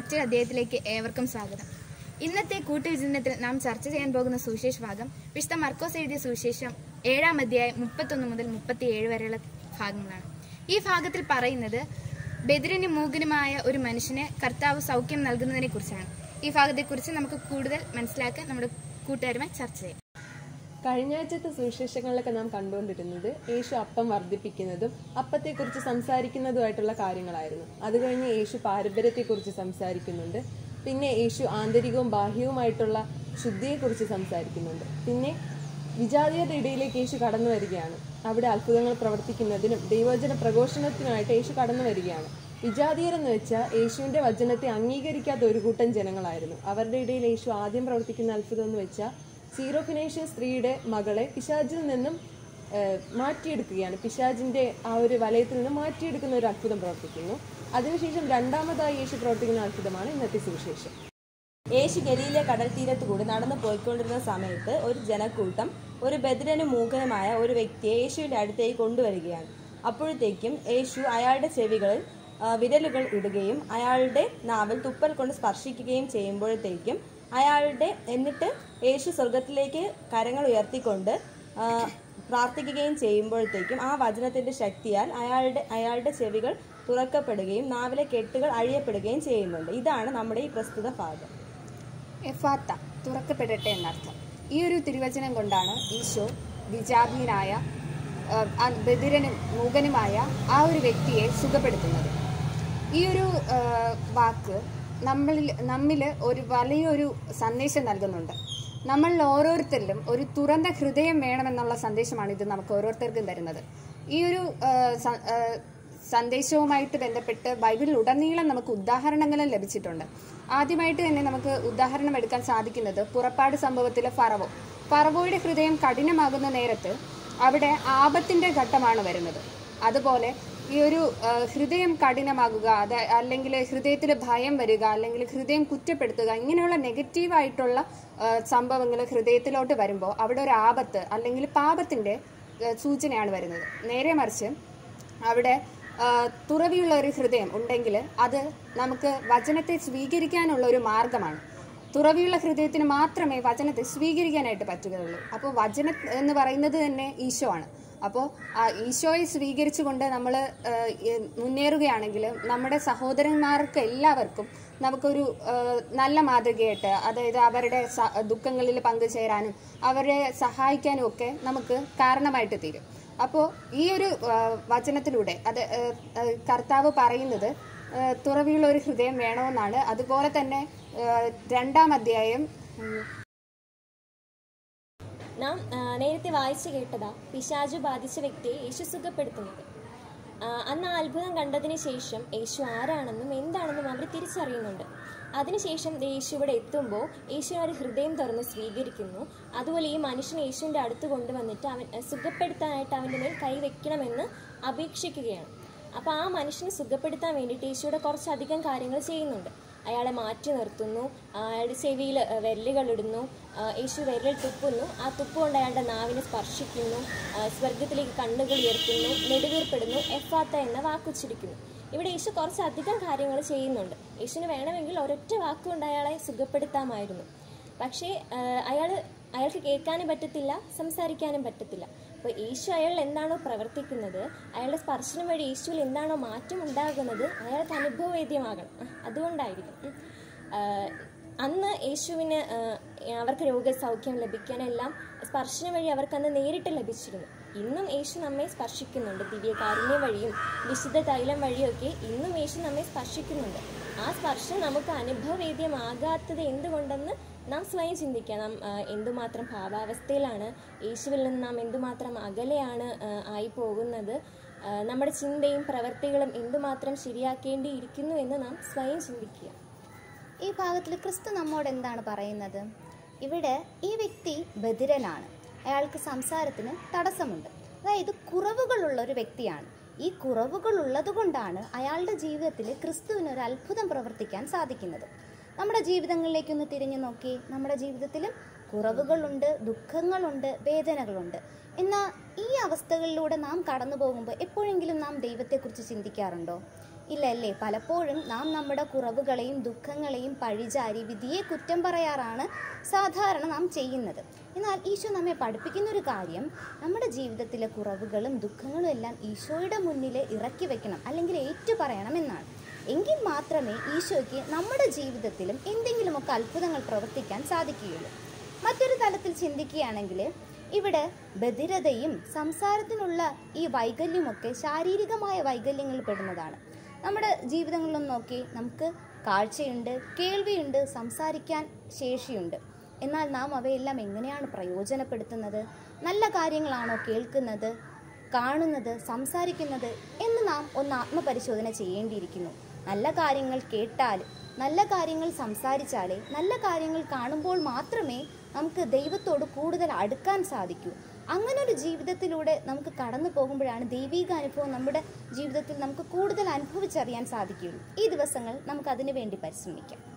മറ്റൊരു അധ്യായത്തിലേക്ക് ഏവർക്കും സ്വാഗതം. ഇന്നത്തെ കൂട്ടുവിചിന്തനത്തിൽ നാം ചർച്ച ചെയ്യാൻ പോകുന്ന സുവിശേഷ ഭാഗം വിശുദ്ധ മർക്കോസ് എഴുതിയ സുവിശേഷം 7-ാം അധ്യായം 31 മുതൽ 37 വരെയുള്ള ഭാഗങ്ങളാണ്. ഈ ഭാഗത്തിൽ പറയുന്നത് ബധിരനും മൂകനുമായ ഒരു മനുഷ്യന് കർത്താവ് സൗഖ്യം നൽകുന്നതിനെ കുറിച്ചാണ്. ഈ ഭാഗത്തെക്കുറിച്ച് നമുക്ക് കൂടുതൽ മനസ്സിലാക്കാൻ നമ്മുടെ കൂട്ടുകാരുമായി ചർച്ച ചെയ്യാം. കഴിഞ്ഞ ആഴ്ചത്തെ സുവിശേഷങ്ങളിലൊക്കെ നാം കണ്ടുകൊണ്ടിരുന്നത് യേശു അപ്പം വർദ്ധിപ്പിക്കുന്നതും അപ്പത്തെക്കുറിച്ച് സംസാരിക്കുന്നതുമായിട്ടുള്ള കാര്യങ്ങളായിരുന്നു. അത് കഴിഞ്ഞ് യേശു പാരമ്പര്യത്തെക്കുറിച്ച് സംസാരിക്കുന്നുണ്ട്. പിന്നെ യേശു ആന്തരികവും ബാഹ്യവുമായിട്ടുള്ള ശുദ്ധിയെക്കുറിച്ച് സംസാരിക്കുന്നുണ്ട്. പിന്നെ വിജാതീയരുടെ ഇടയിലേക്ക് യേശു കടന്നു വരികയാണ്. അവിടെ അത്ഭുതങ്ങൾ പ്രവർത്തിക്കുന്നതിനും ദൈവവചന പ്രഘോഷണത്തിനുമായിട്ട് യേശു കടന്നു വരികയാണ്. വിജാതീയരെന്ന് വെച്ചാൽ യേശുവിൻ്റെ വചനത്തെ അംഗീകരിക്കാത്ത ഒരു കൂട്ടം ജനങ്ങളായിരുന്നു. അവരുടെ ഇടയിൽ യേശു ആദ്യം പ്രവർത്തിക്കുന്ന അത്ഭുതം എന്ന് വെച്ചാൽ സീറോഫിനേഷ്യൻ സ്ത്രീയുടെ മകളെ പിശാചിൽ നിന്നും മാറ്റിയെടുക്കുകയാണ്. പിശാചിൻ്റെ ആ ഒരു വലയത്തിൽ നിന്ന് മാറ്റിയെടുക്കുന്ന ഒരു അത്ഭുതം പ്രവർത്തിക്കുന്നു. അതിനുശേഷം രണ്ടാമതായി യേശു പ്രവർത്തിക്കുന്ന അത്ഭുതമാണ് ഇന്നത്തെ സുവിശേഷം. യേശു ഗലീലിലെ കടൽ തീരത്തു കൂടി നടന്നു പോയിക്കൊണ്ടിരുന്ന സമയത്ത് ഒരു ജനക്കൂട്ടം ഒരു ബധിരനും മൂകനുമായ ഒരു വ്യക്തിയെ യേശുവിൻ്റെ അടുത്തേക്ക് കൊണ്ടുവരികയാണ്. അപ്പോഴത്തേക്കും യേശു അയാളുടെ ചെവികളിൽ വിരലുകൾ ഇടുകയും അയാളുടെ നാവിൽ തുപ്പൽ കൊണ്ട് സ്പർശിക്കുകയും ചെയ്യുമ്പോഴത്തേക്കും എന്നിട്ട് യേശു സ്വർഗത്തിലേക്ക് കരങ്ങൾ ഉയർത്തിക്കൊണ്ട് പ്രാർത്ഥിക്കുകയും ചെയ്യുമ്പോഴത്തേക്കും ആ വചനത്തിൻ്റെ ശക്തിയാൽ അയാളുടെ ചെവികൾ തുറക്കപ്പെടുകയും നാവിലെ കെട്ടുകൾ അഴിയപ്പെടുകയും ചെയ്യുന്നുണ്ട്. ഇതാണ് നമ്മുടെ ഈ പ്രസ്തുത ഭാഗം. എഫാത്ത, തുറക്കപ്പെടട്ടെ എന്നർത്ഥം. ഈ ഒരു തിരുവചനം കൊണ്ടാണ് ഈശോ വിജാതീയനായ ബധിരനും മൂകനുമായ ആ ഒരു വ്യക്തിയെ സുഖപ്പെടുത്തുന്നത്. ഈ ഒരു വാക്ക് നമ്മിൽ ഒരു വലിയൊരു സന്ദേശം നൽകുന്നുണ്ട്. നമ്മളിൽ ഓരോരുത്തരിലും ഒരു തുറന്ന ഹൃദയം വേണമെന്നുള്ള സന്ദേശമാണ് ഇത് നമുക്ക് ഓരോരുത്തർക്കും തരുന്നത്. ഈ ഒരു സന്ദേശവുമായിട്ട് ബന്ധപ്പെട്ട് ബൈബിളിൽ ഉടനീളം നമുക്ക് ഉദാഹരണങ്ങളും ലഭിച്ചിട്ടുണ്ട്. ആദ്യമായിട്ട് തന്നെ നമുക്ക് ഉദാഹരണം എടുക്കാൻ സാധിക്കുന്നത് പുറപ്പാട് സംഭവത്തിലെ ഫറവോയുടെ ഹൃദയം കഠിനമാകുന്ന നേരത്ത് അവിടെ ആപത്തിൻ്റെ ഘട്ടമാണ് വരുന്നത്. അതുപോലെ ഈ ഒരു ഹൃദയം കഠിനമാകുക, അല്ലെങ്കിൽ ഹൃദയത്തിൽ ഭയം വരിക, അല്ലെങ്കിൽ ഹൃദയം കുറ്റപ്പെടുത്തുക, ഇങ്ങനെയുള്ള നെഗറ്റീവായിട്ടുള്ള സംഭവങ്ങൾ ഹൃദയത്തിലോട്ട് വരുമ്പോൾ അവിടെ ഒരു ആപത്ത് അല്ലെങ്കിൽ പാപത്തിൻ്റെ സൂചനയാണ് വരുന്നത്. നേരെ മറിച്ച് അവിടെ തുറവിയുള്ള ഒരു ഹൃദയം ഉണ്ടെങ്കിൽ അത് നമുക്ക് വചനത്തെ സ്വീകരിക്കാനുള്ള ഒരു മാർഗമാണ്. തുറവിയുള്ള ഹൃദയത്തിന് മാത്രമേ വചനത്തെ സ്വീകരിക്കാനായിട്ട് പറ്റുകയുള്ളൂ. അപ്പോൾ വചനം എന്ന് പറയുന്നത് തന്നെ ഈശോ ആണ്. അപ്പോൾ ആ ഈശോയെ സ്വീകരിച്ചുകൊണ്ട് നമ്മൾ മുന്നേറുകയാണെങ്കിൽ നമ്മുടെ സഹോദരന്മാർക്ക് എല്ലാവർക്കും നമുക്കൊരു നല്ല മാതൃകയായിട്ട്, അതായത് അവരുടെ ദുഃഖങ്ങളിൽ പങ്കുചേരാനും അവരെ സഹായിക്കാനും ഒക്കെ നമുക്ക് കാരണമായിട്ട് തീരും. അപ്പോൾ ഈ ഒരു വചനത്തിലൂടെ കർത്താവ് പറയുന്നത് തുറവിയുള്ള ഒരു ഹൃദയം വേണമെന്നാണ്. അതുപോലെ തന്നെ 2-ാം അധ്യായം നാം നേരത്തെ വായിച്ചു കേട്ടതാ പിശാചു ബാധിച്ച വ്യക്തിയെ യേശു സുഖപ്പെടുത്തുന്നത്. അന്ന് ആ അത്ഭുതം കണ്ടതിന് ശേഷം യേശു ആരാണെന്നും എന്താണെന്നും അവർ തിരിച്ചറിയുന്നുണ്ട്. അതിനുശേഷം യേശു ഇവിടെ എത്തുമ്പോൾ യേശു ഒരു ഹൃദയം തുറന്ന് സ്വീകരിക്കുന്നു. അതുപോലെ ഈ മനുഷ്യനെ യേശുവിൻ്റെ അടുത്ത് കൊണ്ടുവന്നിട്ട് അവൻ സുഖപ്പെടുത്താനായിട്ട് അവൻ്റെ മേൽ കൈവയ്ക്കണമെന്ന് അപേക്ഷിക്കുകയാണ്. അപ്പോൾ ആ മനുഷ്യനെ സുഖപ്പെടുത്താൻ വേണ്ടിയിട്ട് യേശുവിടെ കുറച്ചധികം കാര്യങ്ങൾ ചെയ്യുന്നുണ്ട്. അയാളെ മാറ്റി നിർത്തുന്നു, അയാളുടെ ചെവിയിൽ വിരലുകളിടുന്നു, യേശു വിരൽ തുപ്പുന്നു, ആ തുപ്പ് കൊണ്ട് അയാളുടെ നാവിനെ സ്പർശിക്കുന്നു, സ്വർഗത്തിലേക്ക് കണ്ണുകൾ ഉയർത്തുന്നു, നെടുവീർപ്പെടുന്നു, എഫാത്ത എന്ന വാക്കുച്ചരിക്കുന്നു. ഇവിടെ യേശു കുറച്ചധികം കാര്യങ്ങൾ ചെയ്യുന്നുണ്ട്. യേശുവിന് വേണമെങ്കിൽ ഒരൊറ്റ വാക്കുകൊണ്ട് അയാളെ സുഖപ്പെടുത്താമായിരുന്നു. പക്ഷേ അയാൾക്ക് കേൾക്കാനും പറ്റത്തില്ല, സംസാരിക്കാനും പറ്റത്തില്ല. അപ്പോൾ യേശു അയാൾ എന്താണോ പ്രവർത്തിക്കുന്നത്, അയാളുടെ സ്പർശനം വഴി യേശുവിൽ എന്താണോ മാറ്റം ഉണ്ടാകുന്നത് അയാൾക്ക് അനുഭവവേദ്യമാകണം. അതുകൊണ്ടായിരിക്കും അന്ന് യേശുവിന് അവർക്ക് രോഗസൗഖ്യം ലഭിക്കാനെല്ലാം സ്പർശനം വഴി അവർക്കന്ന് നേരിട്ട് ലഭിച്ചിരുന്നു. ഇന്നും യേശു നമ്മെ സ്പർശിക്കുന്നുണ്ട്. ദിവ്യകാരുണ്യം വഴിയും വിശുദ്ധ തൈലം വഴിയൊക്കെ ഇന്നും യേശു നമ്മെ സ്പർശിക്കുന്നുണ്ട്. ആ സ്പർശം നമുക്ക് അനുഭവവേദ്യമാകാത്തത് എന്തുകൊണ്ടെന്ന് നാം സ്വയം ചിന്തിക്കുക. നാം എന്തുമാത്രം ഭാവാവസ്ഥയിലാണ്, യേശുവിൽ നിന്ന് നാം എന്തുമാത്രം അകലെയാണ് ആയി പോകുന്നത്, നമ്മുടെ ചിന്തയും പ്രവൃത്തികളും എന്തുമാത്രം ശരിയാക്കേണ്ടിയിരിക്കുന്നു എന്ന് നാം സ്വയം ചിന്തിക്കുക. ഈ ഭാഗത്തിൽ ക്രിസ്തു നമ്മോട് എന്താണ് പറയുന്നത്? ഇവിടെ ഈ വ്യക്തി ബധിരനാണ്, അയാൾക്ക് സംസാരത്തിന് തടസ്സമുണ്ട്. അതായത് കുറവുകളുള്ള ഒരു വ്യക്തിയാണ്. ഈ കുറവുകളുള്ളത് കൊണ്ടാണ് അയാളുടെ ജീവിതത്തിൽ ക്രിസ്തുവിനൊരു അത്ഭുതം പ്രവർത്തിക്കാൻ സാധിക്കുന്നത്. നമ്മുടെ ജീവിതങ്ങളിലേക്കൊന്ന് തിരിഞ്ഞു നോക്കി. നമ്മുടെ ജീവിതത്തിലും കുറവുകളുണ്ട്, ദുഃഖങ്ങളുണ്ട്, വേദനകളുണ്ട്. എന്നാൽ ഈ അവസ്ഥകളിലൂടെ നാം കടന്നു പോകുമ്പോൾ എപ്പോഴെങ്കിലും നാം ദൈവത്തെക്കുറിച്ച് ചിന്തിക്കാറുണ്ടോ? ഇല്ല അല്ലേ? പലപ്പോഴും നാം നമ്മുടെ കുറവുകളെയും ദുഃഖങ്ങളെയും പഴിചാരി വിധിയെ കുറ്റം പറയാറാണ് സാധാരണ നാം ചെയ്യുന്നത്. എന്നാൽ ഈശോ നമ്മെ പഠിപ്പിക്കുന്ന ഒരു കാര്യം, നമ്മുടെ ജീവിതത്തിലെ കുറവുകളും ദുഃഖങ്ങളും എല്ലാം ഈശോയുടെ മുന്നിൽ ഇറക്കി വെക്കണം, അല്ലെങ്കിൽ ഏറ്റുപറയണം എന്നാണ്. എങ്കിൽ മാത്രമേ ഈശോയ്ക്ക് നമ്മുടെ ജീവിതത്തിലും എന്തെങ്കിലുമൊക്കെ അത്ഭുതങ്ങൾ പ്രവർത്തിക്കാൻ സാധിക്കുകയുള്ളൂ. മറ്റൊരു തലത്തിൽ ചിന്തിക്കുകയാണെങ്കിൽ, ഇവിടെ ബധിരതയും സംസാരത്തിനുള്ള ഈ വൈകല്യമൊക്കെ ശാരീരികമായ വൈകല്യങ്ങളിൽ പെടുന്നതാണ്. നമ്മുടെ ജീവിതങ്ങളിലൊന്നും നോക്കി, നമുക്ക് കാഴ്ചയുണ്ട്, കേൾവിയുണ്ട്, സംസാരിക്കാൻ ശേഷിയുണ്ട്. എന്നാൽ നാം അവയെല്ലാം എങ്ങനെയാണ് പ്രയോജനപ്പെടുത്തുന്നത്? നല്ല കാര്യങ്ങളാണോ കേൾക്കുന്നത്, കാണുന്നത്, സംസാരിക്കുന്നത് എന്ന് നാം ഒന്ന് ആത്മപരിശോധന ചെയ്യേണ്ടിയിരിക്കുന്നു. നല്ല കാര്യങ്ങൾ കേട്ടാൽ, നല്ല കാര്യങ്ങൾ സംസാരിച്ചാലേ, നല്ല കാര്യങ്ങൾ കാണുമ്പോൾ മാത്രമേ നമുക്ക് ദൈവത്തോട് കൂടുതൽ അടുക്കാൻ സാധിക്കൂ. അങ്ങനൊരു ജീവിതത്തിലൂടെ നമുക്ക് കടന്നു പോകുമ്പോഴാണ് ദൈവിക അനുഭവം നമ്മുടെ ജീവിതത്തിൽ നമുക്ക് കൂടുതൽ അനുഭവിച്ചറിയാൻ സാധിക്കുകയുള്ളൂ. ഈ ദിവസങ്ങൾ നമുക്ക് അതിനു വേണ്ടി പരിശ്രമിക്കാം.